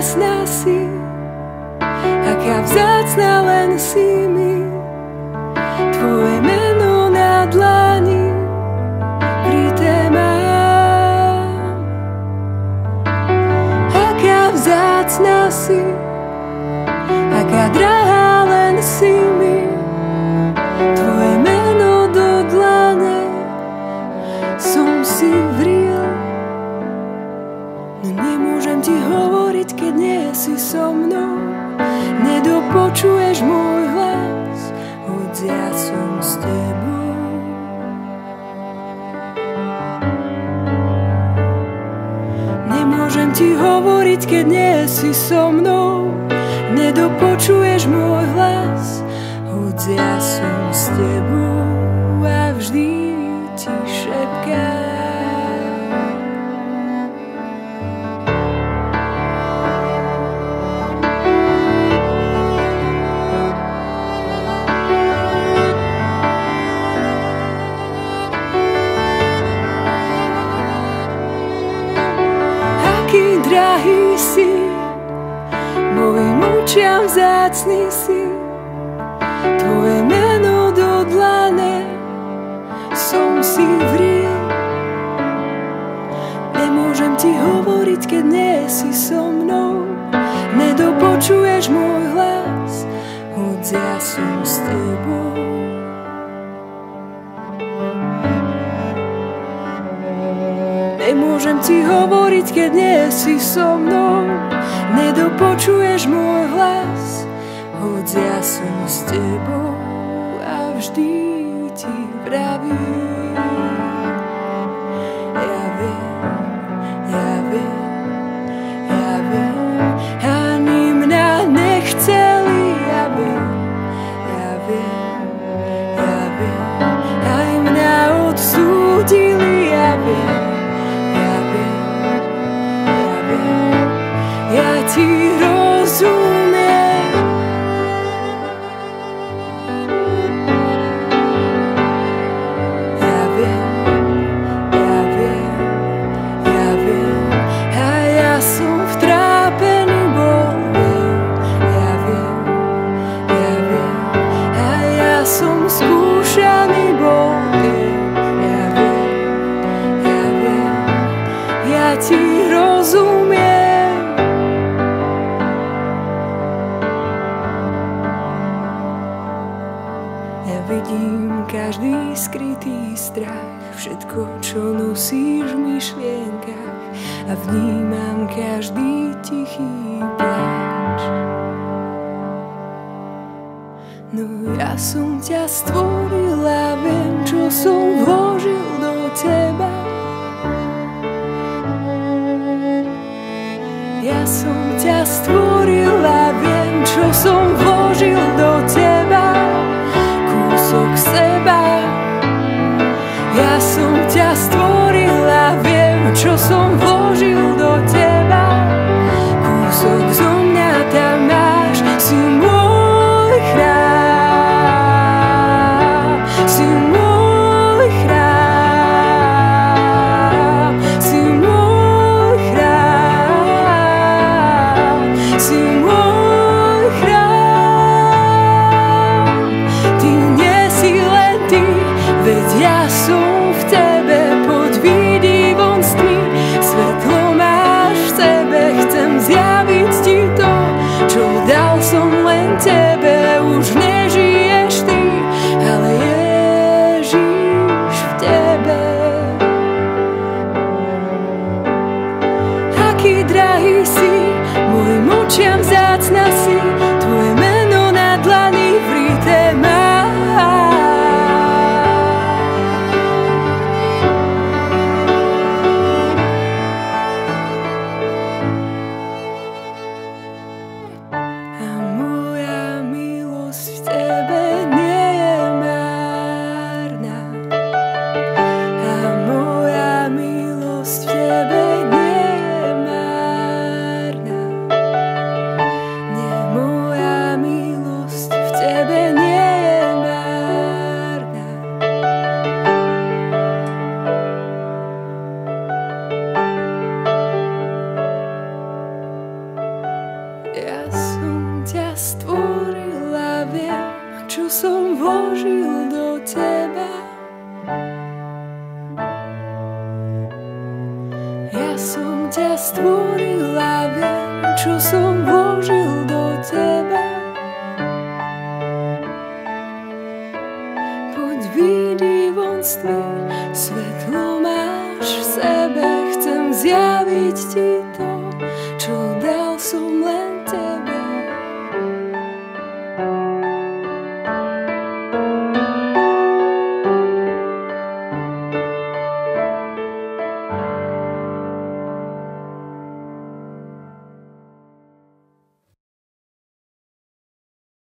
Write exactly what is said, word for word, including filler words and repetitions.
krásna si, aká vzácna len si mi. Tvoje meno na dlani kryté mám. Aká vzácna si, aká drahá len si mi. Tvoje meno do dlane som si vril. No nemôžem ti hovoriť, keď nie si so mnou. Nedopočuješ môj hlas, hoď ja som s tebou. Nemôžem ti hovoriť, keď nie si so mnou. Nedopočuješ môj hlas, hoď ja som s tebou a vždy ti šepkám. Aký drahý si, mojim očiam vzácny si. Tvoje meno do dlane som si vril. Nemôžem ti hovoriť, keď nie si so mnou. Nedopočuješ môj hlas, hoď ja som s tebou. Nemôžem ti hovoriť, keď nie si so mnou. Nedopočuješ môj hlas, hoď ja som s tebou a vždy ti vravím. Ja viem, ja viem, ja viem, ani mňa nechceli, ja viem, ja viem, ja viem, aj mňa odsúdili, ja viem. Ja ti rozumiem. Ja viem, ja viem, ja viem, a ja som vtrápený bol. Ja viem, ja viem, a ja som skúšaný bol. Ja viem, ja viem, ja ti rozumiem. Vidím každý skrytý strach, všetko, čo nosíš v myšlienkach, a vnímam každý tichý pláč. No ja som ťa stvoril a viem, čo som vložil do teba. Ja som ťa stvoril a viem, čo som vložil do teba. Kúsok seba. Ja som ťa stvoril a viem, čo som vložil do teba. Kúsok zo mňa tam máš, si môj chrám, si môj chrám, si môj chrám, si môj chrám. Ty nie si len ty, veď ja som v tebe, poď vyjdi von z tmy. Svetlo máš v sebe, chcem zjaviť ti to, čo dal som len tebe. Už nežiješ ty, ale Ježiš v tebe. Aký drahý si, mojim očiam vzácna si. Tvoje meno na dlani vrité mám. Ja som ťa stvorila, viem, čo som vložil do teba. Ja som ťa stvorila, viem, čo som vložil do teba. Poď vyjdi von z tmy, svetlo máš v sebe, chcem zjaviť ti